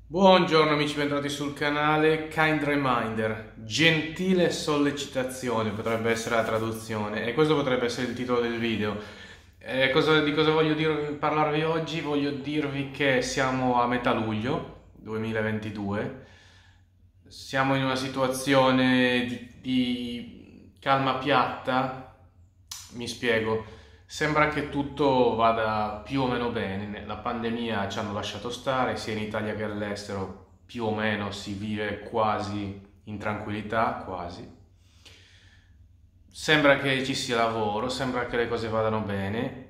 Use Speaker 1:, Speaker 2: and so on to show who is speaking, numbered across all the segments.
Speaker 1: Buongiorno amici, bentornati sul canale. Kind reminder, gentile sollecitazione potrebbe essere la traduzione e questo potrebbe essere il titolo del video. Di cosa voglio parlarvi oggi? Voglio dirvi che siamo a metà luglio 2022, siamo in una situazione di calma piatta. Mi spiego. Sembra che tutto vada più o meno bene. La pandemia ci hanno lasciato stare, sia in Italia che all'estero, più o meno si vive quasi in tranquillità, quasi. Sembra che ci sia lavoro, sembra che le cose vadano bene.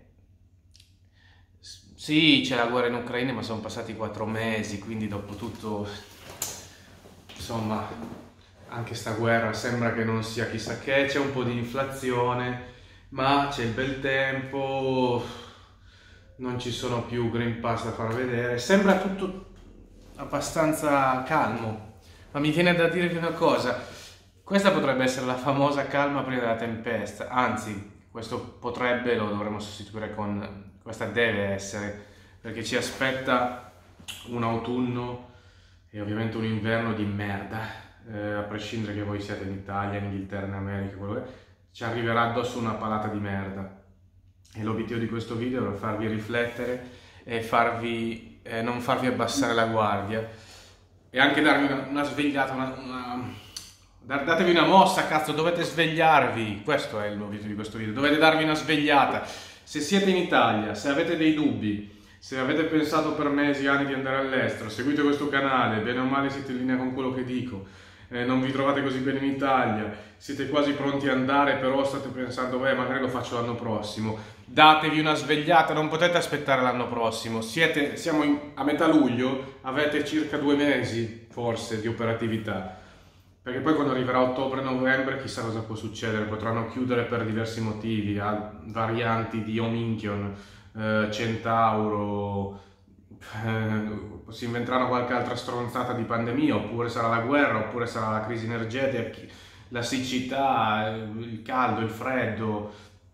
Speaker 1: Sì, c'è la guerra in Ucraina, ma sono passati 4 mesi, quindi dopo tutto, insomma, anche sta guerra sembra che non sia chissà che, c'è un po' di inflazione, ma c'è il bel tempo, non ci sono più Green Pass da far vedere, sembra tutto abbastanza calmo. Ma mi viene da dirvi una cosa, questa potrebbe essere la famosa calma prima della tempesta, anzi, questo potrebbe lo dovremmo sostituire con questa deve essere, perché ci aspetta un autunno e ovviamente un inverno di merda, a prescindere che voi siate in Italia, in Inghilterra, in America, quello che è, ci arriverà addosso una palata di merda. E l'obiettivo di questo video è farvi riflettere e non farvi abbassare la guardia e anche darvi una svegliata, datevi una mossa, cazzo, dovete svegliarvi, questo è l'obiettivo di questo video, dovete darvi una svegliata. Se siete in Italia, se avete dei dubbi, se avete pensato per mesi, anni di andare all'estero, seguite questo canale, bene o male siete in linea con quello che dico, non vi trovate così bene in Italia, siete quasi pronti ad andare, però state pensando, beh, magari lo faccio l'anno prossimo. Datevi una svegliata, non potete aspettare l'anno prossimo. Siamo a metà luglio, avete circa 2 mesi, forse, di operatività. Perché poi quando arriverà ottobre-novembre chissà cosa può succedere, potranno chiudere per diversi motivi, varianti di Omicron, Centauro, si inventeranno qualche altra stronzata di pandemia, oppure sarà la guerra, oppure sarà la crisi energetica, la siccità, il caldo, il freddo,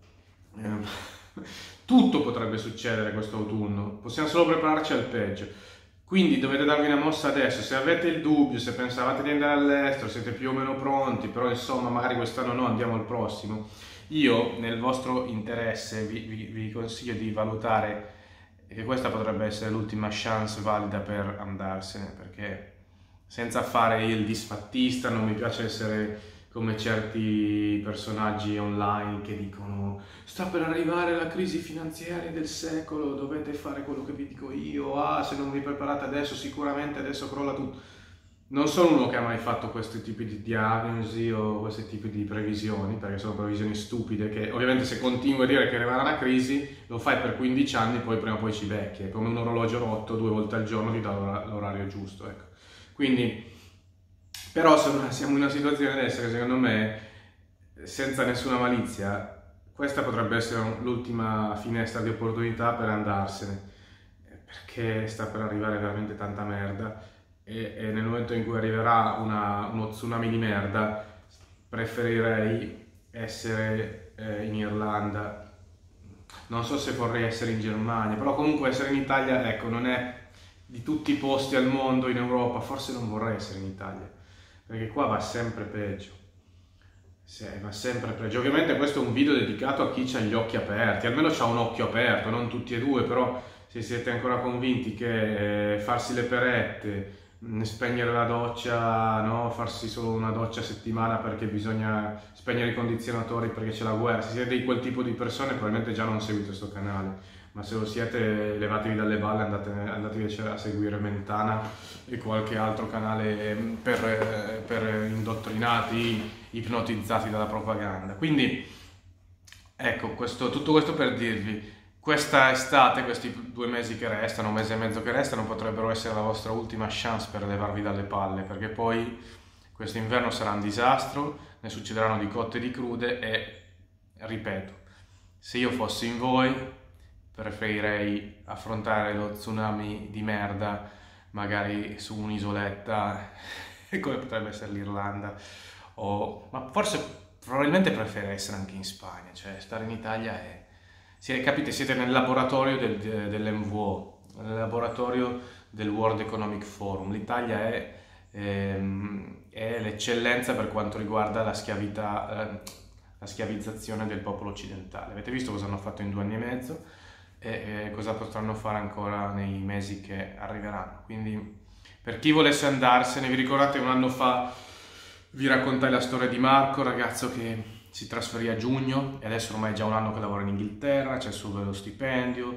Speaker 1: tutto potrebbe succedere questo autunno, possiamo solo prepararci al peggio. Quindi dovete darvi una mossa adesso, se avete il dubbio, se pensavate di andare all'estero, siete più o meno pronti, però insomma magari quest'anno no, andiamo al prossimo. Io nel vostro interesse vi consiglio di valutare che questa potrebbe essere l'ultima chance valida per andarsene, perché senza fare il disfattista, non mi piace essere come certi personaggi online che dicono sta per arrivare la crisi finanziaria del secolo, dovete fare quello che vi dico io, se non vi preparate adesso sicuramente adesso crolla tutto. Non sono uno che ha mai fatto questi tipi di diagnosi o questi tipi di previsioni, perché sono previsioni stupide che ovviamente se continui a dire che arriverà una crisi lo fai per 15 anni, poi prima o poi ci becchi, è come un orologio rotto, 2 volte al giorno ti dà l'orario giusto, ecco. Quindi, però siamo in una situazione adesso che secondo me, senza nessuna malizia, questa potrebbe essere l'ultima finestra di opportunità per andarsene, perché sta per arrivare veramente tanta merda e nel momento in cui arriverà uno tsunami di merda, preferirei essere in Irlanda. Non so se vorrei essere in Germania, però comunque essere in Italia, ecco, non è di tutti i posti al mondo, in Europa, forse non vorrei essere in Italia, perché qua va sempre peggio. Sì, va sempre peggio. Ovviamente questo è un video dedicato a chi ha gli occhi aperti, almeno c'ha un occhio aperto, non tutti e due, però se siete ancora convinti che farsi le perette, spegnere la doccia, no? Farsi solo una doccia a settimana perché bisogna spegnere i condizionatori perché c'è la guerra, se siete di quel tipo di persone probabilmente già non seguite questo canale, ma se lo siete levatevi dalle balle, andatevi a seguire Mentana e qualche altro canale per indottrinati, ipnotizzati dalla propaganda. Quindi ecco, tutto questo per dirvi, questa estate, questi 2 mesi che restano, un mese e mezzo che restano, potrebbero essere la vostra ultima chance per levarvi dalle palle, perché poi questo inverno sarà un disastro, ne succederanno di cotte e di crude e, ripeto, se io fossi in voi, preferirei affrontare lo tsunami di merda magari su un'isoletta, come potrebbe essere l'Irlanda, ma forse probabilmente preferirei essere anche in Spagna, cioè stare in Italia capite, siete nel laboratorio dell'MVO, nel laboratorio del World Economic Forum. L'Italia è l'eccellenza per quanto riguarda la schiavizzazione del popolo occidentale. Avete visto cosa hanno fatto in 2 anni e mezzo e cosa potranno fare ancora nei mesi che arriveranno. Quindi per chi volesse andarsene, vi ricordate 1 anno fa vi raccontai la storia di Marco, ragazzo che si trasferì a giugno e adesso ormai è già 1 anno che lavora in Inghilterra, c'è solo lo stipendio,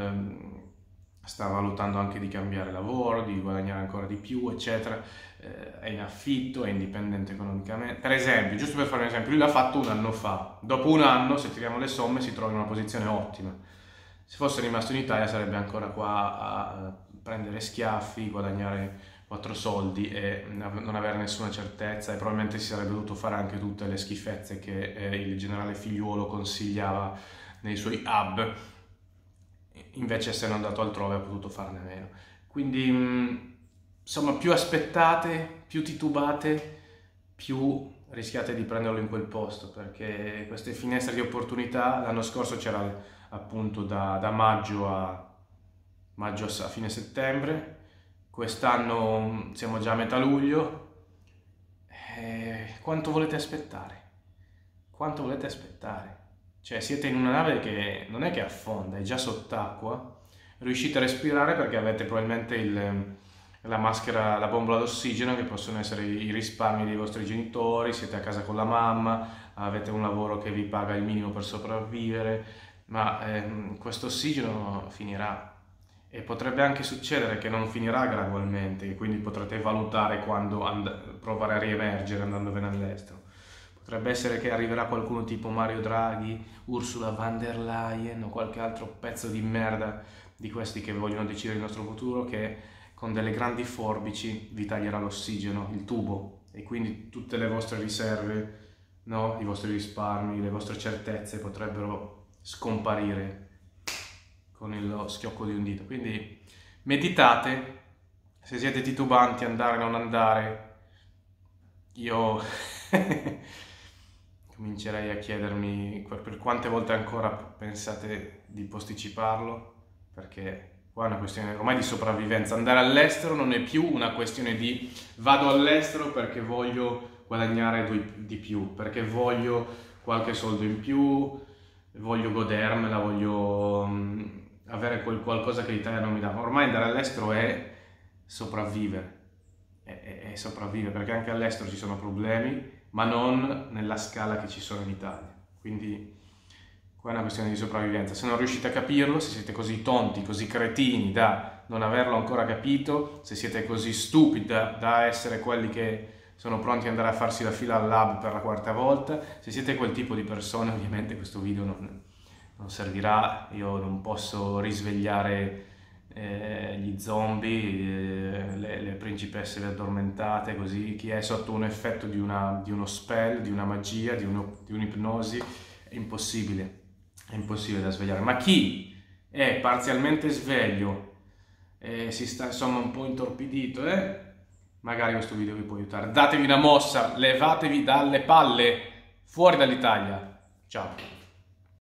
Speaker 1: sta valutando anche di cambiare lavoro, di guadagnare ancora di più, eccetera, è in affitto, è indipendente economicamente. Per esempio, giusto per fare un esempio, lui l'ha fatto 1 anno fa, dopo 1 anno, se tiriamo le somme, si trova in una posizione ottima. Se fosse rimasto in Italia sarebbe ancora qua a prendere schiaffi, guadagnare 4 soldi e non avere nessuna certezza, e probabilmente si sarebbe dovuto fare anche tutte le schifezze che il generale Figliuolo consigliava nei suoi hub. Invece, essendo andato altrove, ha potuto farne meno. Quindi insomma, più aspettate, più titubate, più rischiate di prenderlo in quel posto, perché queste finestre di opportunità l'anno scorso c'era appunto da maggio a fine settembre. Quest'anno siamo già a metà luglio. Quanto volete aspettare? Quanto volete aspettare? Cioè, siete in una nave che non è che affonda, è già sott'acqua. Riuscite a respirare perché avete probabilmente la maschera, la bombola d'ossigeno, che possono essere i risparmi dei vostri genitori, siete a casa con la mamma, avete un lavoro che vi paga il minimo per sopravvivere, ma questo ossigeno finirà. E potrebbe anche succedere che non finirà gradualmente, e quindi potrete valutare quando provare a riemergere andandovene all'estero. Potrebbe essere che arriverà qualcuno tipo Mario Draghi, Ursula von der Leyen o qualche altro pezzo di merda di questi che vogliono decidere il nostro futuro, che con delle grandi forbici vi taglierà l'ossigeno, il tubo, e quindi tutte le vostre riserve, no? I vostri risparmi, le vostre certezze potrebbero scomparire con lo schiocco di un dito. Quindi meditate, se siete titubanti andare o non andare. Io comincerei a chiedermi per quante volte ancora pensate di posticiparlo, perché qua è una questione ormai di sopravvivenza. Andare all'estero non è più una questione di vado all'estero perché voglio guadagnare di più, perché voglio qualche soldo in più, voglio godermela, voglio avere qualcosa che l'Italia non mi dà. Ormai andare all'estero è sopravvivere, è sopravvivere, perché anche all'estero ci sono problemi, ma non nella scala che ci sono in Italia. Quindi qua è una questione di sopravvivenza. Se non riuscite a capirlo, se siete così tonti, così cretini da non averlo ancora capito, se siete così stupidi da essere quelli che sono pronti ad andare a farsi la fila al lab per la 4ª volta, se siete quel tipo di persone, ovviamente questo video non servirà. Io non posso risvegliare gli zombie, le principesse addormentate, così. Chi è sotto un effetto di uno spell, di una magia, di un'ipnosi, è impossibile da svegliare. Ma chi è parzialmente sveglio e si sta insomma un po' intorpidito, magari questo video vi può aiutare. Datevi una mossa, levatevi dalle palle, fuori dall'Italia. Ciao.